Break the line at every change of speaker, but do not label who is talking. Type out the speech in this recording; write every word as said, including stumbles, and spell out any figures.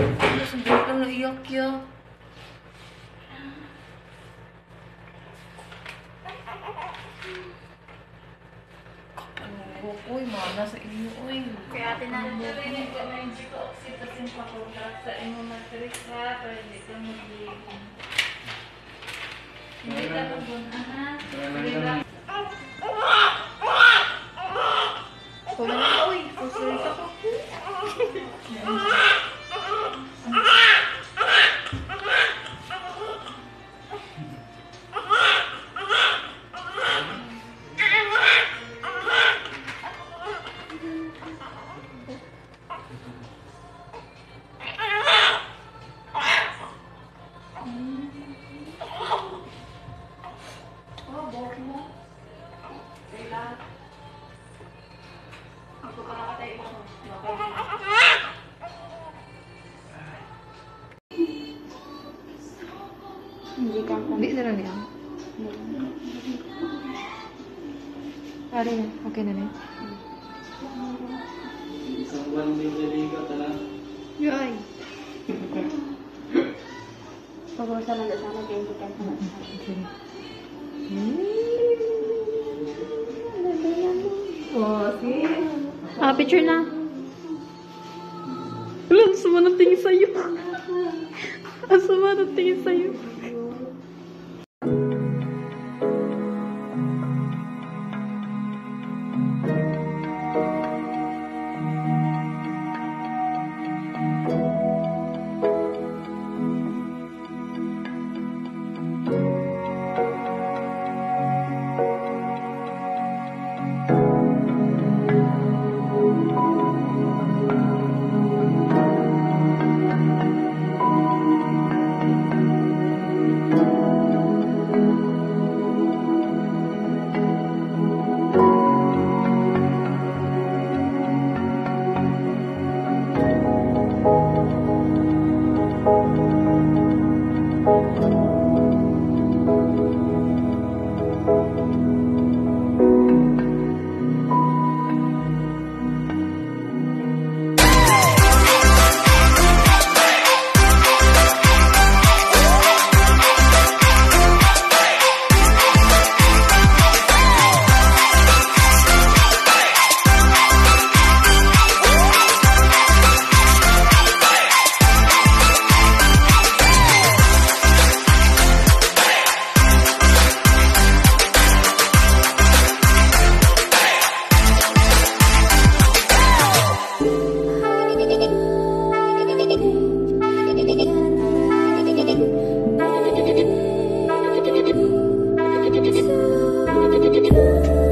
Sandali lang naiyak ya. Kapanuho ko, mana sa inyo, oy.
Kaya ate na.
Narinig ko na yung dito oxytocin pakontak sa imo matrix ha, para hindi ka mag-iigin. Hindi ka mag-unahan. Relax.
Kung ano, oy, susurita ko.
Hindi ka
Hindi na lang yan. Pare na, okay na na.
Isang buwan din naligaw ka na.
Yoy!
Pag-usa lang sa sana kaya hindi ka na.
Oh, see? Ah, picture na. Alam, sama ng tingin sa'yo. Ang sama ng tingin sa'yo.
Thank you.